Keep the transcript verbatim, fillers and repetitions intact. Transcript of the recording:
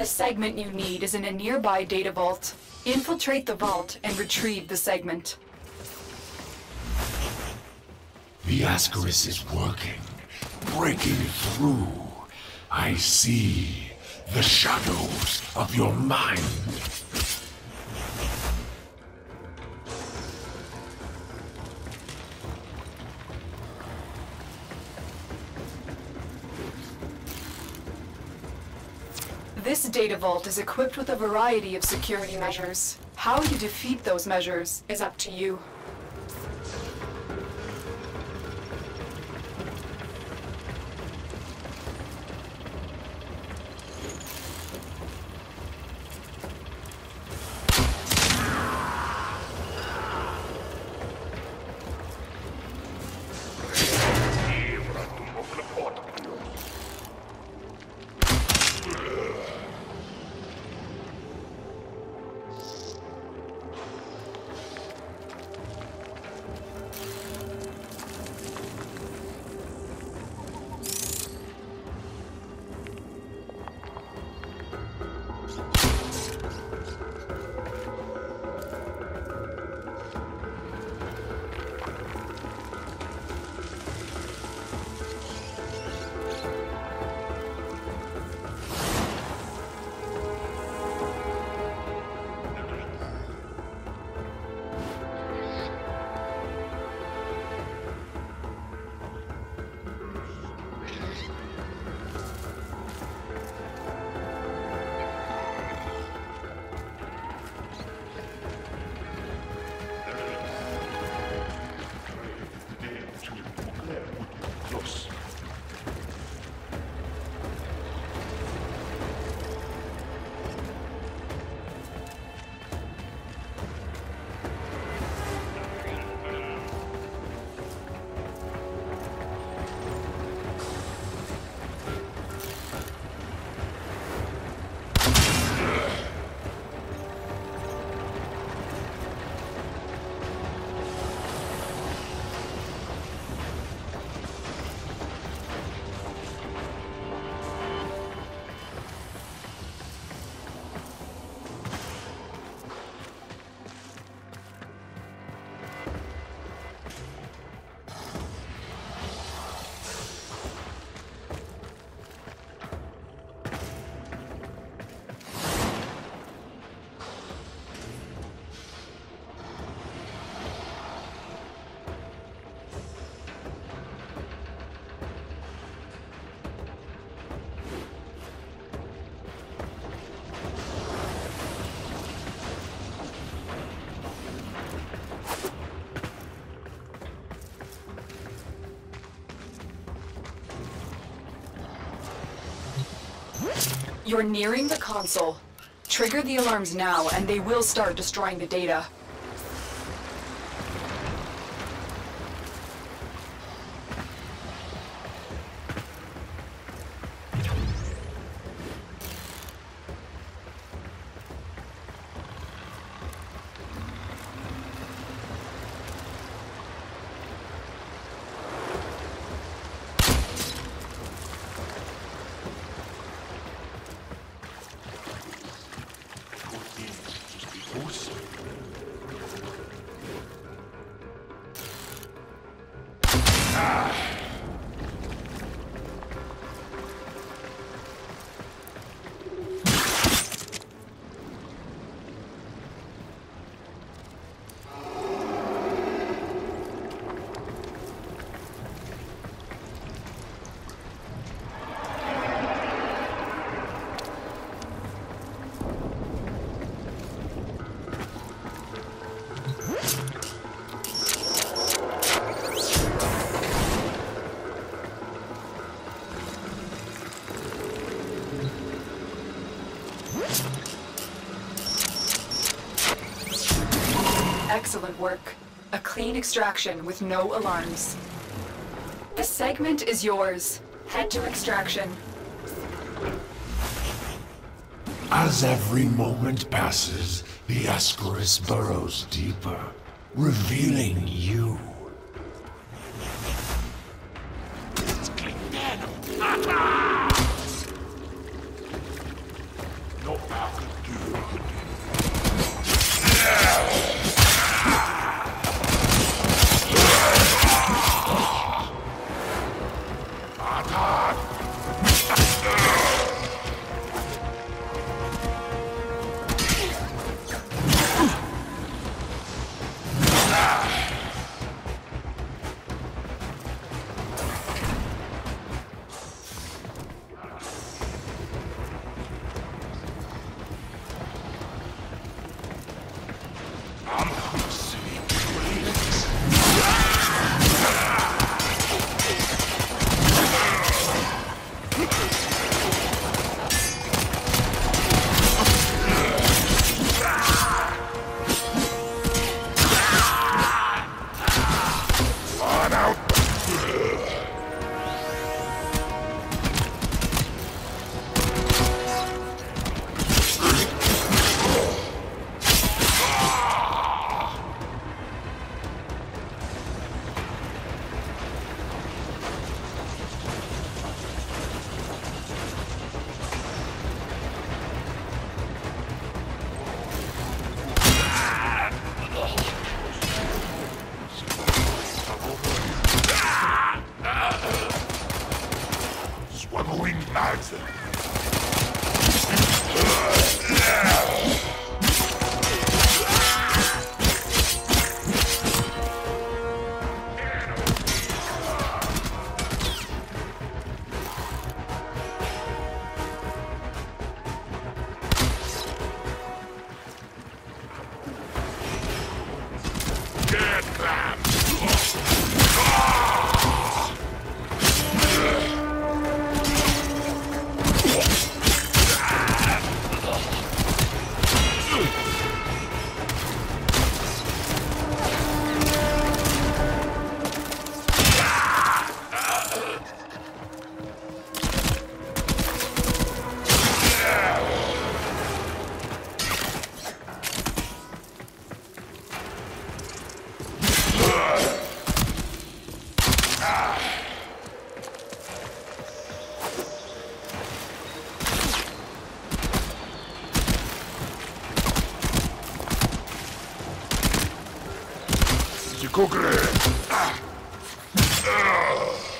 The segment you need is in a nearby data vault. Infiltrate the vault and retrieve the segment. The Ascaris is working, breaking through. I see the shadows of your mind. This data vault is equipped with a variety of security measures. How you defeat those measures is up to you. You're nearing the console. Trigger the alarms now, and they will start destroying the data. Excellent work. A clean extraction with no alarms. The segment is yours. Head to extraction. As every moment passes, the Ascaris burrows deeper, revealing you. Kukry! Ah. Ah.